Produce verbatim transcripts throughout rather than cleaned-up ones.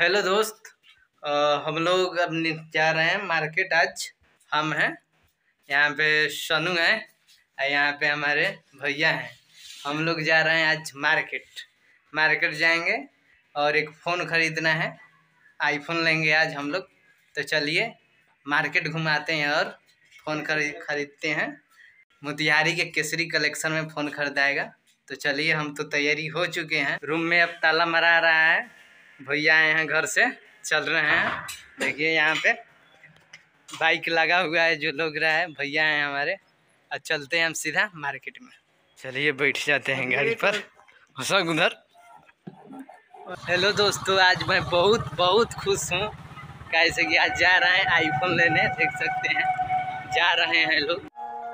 Hello दोस्त। अ, हम लोग अब नि- जा रहे हैं मार्केट। आज हम हैं यहाँ पे, सनू है और यहाँ पे हमारे भैया हैं। हम लोग जा रहे हैं आज मार्केट। मार्केट जाएंगे और एक फ़ोन ख़रीदना है, आईफोन लेंगे आज हम लोग। तो चलिए मार्केट घुमाते हैं और फ़ोन खरीद खरीदते हैं। मोतिहारी के केसरी कलेक्शन में फ़ोन खरीदाएगा। तो चलिए, हम तो तैयारी हो चुके हैं। रूम में अब ताला मरा रहा है, भैया आए हैं घर से, चल रहे हैं। देखिए यहाँ पे बाइक लगा हुआ है, जो लोग रहा है भैया हैं हमारे। और चलते हैं हम सीधा मार्केट में। चलिए बैठ जाते हैं गाड़ी पर। हंसक उधर। हेलो दोस्तों, आज मैं बहुत बहुत खुश हूँ, कैसे कि आज जा रहे हैं आईफोन लेने। देख सकते हैं जा रहे हैं लोग।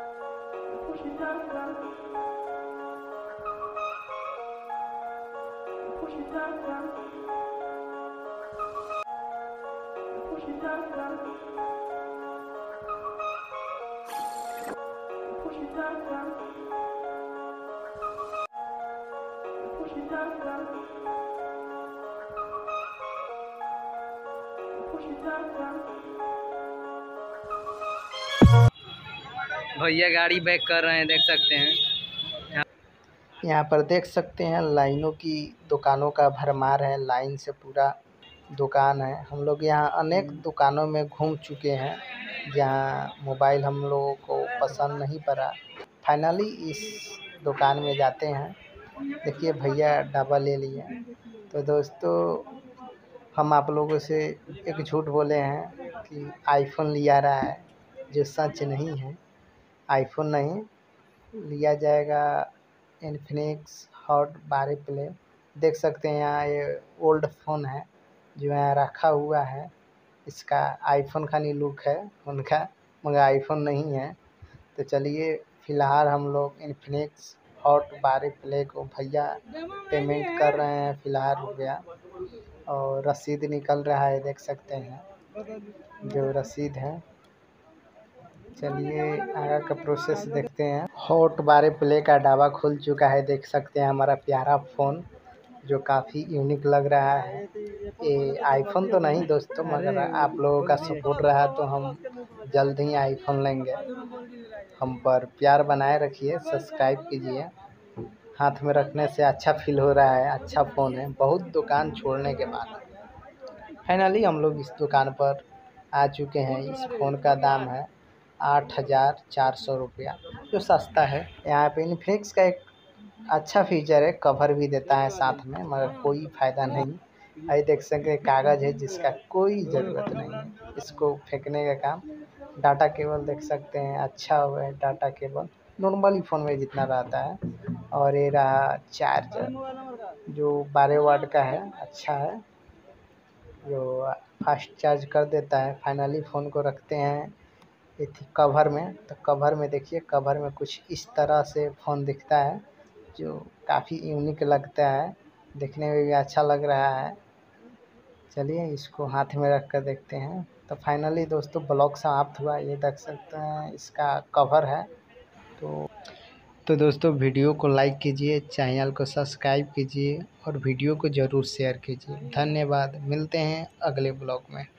भैया गाड़ी बैक कर रहे हैं, देख सकते हैं। यहाँ पर देख सकते हैं लाइनों की दुकानों का भरमार है। लाइन से पूरा दुकान है। हम लोग यहाँ अनेक दुकानों में घूम चुके हैं, जहाँ मोबाइल हम लोगों को पसंद नहीं पड़ा। फाइनली इस दुकान में जाते हैं। देखिए भैया डब्बा ले लिए। तो दोस्तों, हम आप लोगों से एक झूठ बोले हैं कि आईफोन लिया रहा है, जो सच नहीं है। आईफोन नहीं लिया जाएगा, इन्फिनिक्स हॉट बारह प्ले। देख सकते हैं यहाँ ये ओल्ड फ़ोन है जो यहाँ रखा हुआ है। इसका आईफोन का नहीं लुक है उनका, मगर आईफोन नहीं है। तो चलिए फ़िलहाल हम लोग इन्फिनिक्स हॉट बारह प्ले को भैया पेमेंट कर रहे हैं फ़िलहाल रुपया, और रसीद निकल रहा है। देख सकते हैं जो रसीद है। चलिए आगे का प्रोसेस देखते हैं। हॉट बारह प्ले का ढाबा खुल चुका है। देख सकते हैं हमारा प्यारा फ़ोन, जो काफ़ी यूनिक लग रहा है। ये आईफोन तो नहीं दोस्तों, मगर आप लोगों का सपोर्ट रहा तो हम जल्द ही आईफोन लेंगे। हम पर प्यार बनाए रखिए, सब्सक्राइब कीजिए। हाथ में रखने से अच्छा फील हो रहा है, अच्छा फ़ोन है। बहुत दुकान छोड़ने के बाद फाइनली हम लोग इस दुकान पर आ चुके हैं। इस फ़ोन का दाम है आठ हज़ार चार सौ रुपया, जो सस्ता है। यहाँ पे इन्फिनिक्स का एक अच्छा फीचर है, कवर भी देता है साथ में, मगर कोई फ़ायदा नहीं। आई देख सकते हैं कागज़ है जिसका कोई ज़रूरत नहीं है, इसको फेंकने का काम। डाटा केबल देख सकते हैं, अच्छा हुआ है डाटा केबल, नॉर्मली फ़ोन में जितना रहता है। और ये रहा चार्जर, जो बारह वाट का है, अच्छा है, जो फास्ट चार्ज कर देता है। फाइनली फ़ोन को रखते हैं इस कवर में। तो कवर में देखिए, कवर में कुछ इस तरह से फ़ोन दिखता है, जो काफ़ी यूनिक लगता है, दिखने में भी अच्छा लग रहा है। चलिए इसको हाथ में रख कर देखते हैं। तो फाइनली दोस्तों ब्लॉग समाप्त हुआ। ये देख सकते हैं इसका कवर है। तो तो दोस्तों वीडियो को लाइक कीजिए, चैनल को सब्सक्राइब कीजिए और वीडियो को ज़रूर शेयर कीजिए। धन्यवाद। मिलते हैं अगले ब्लॉग में।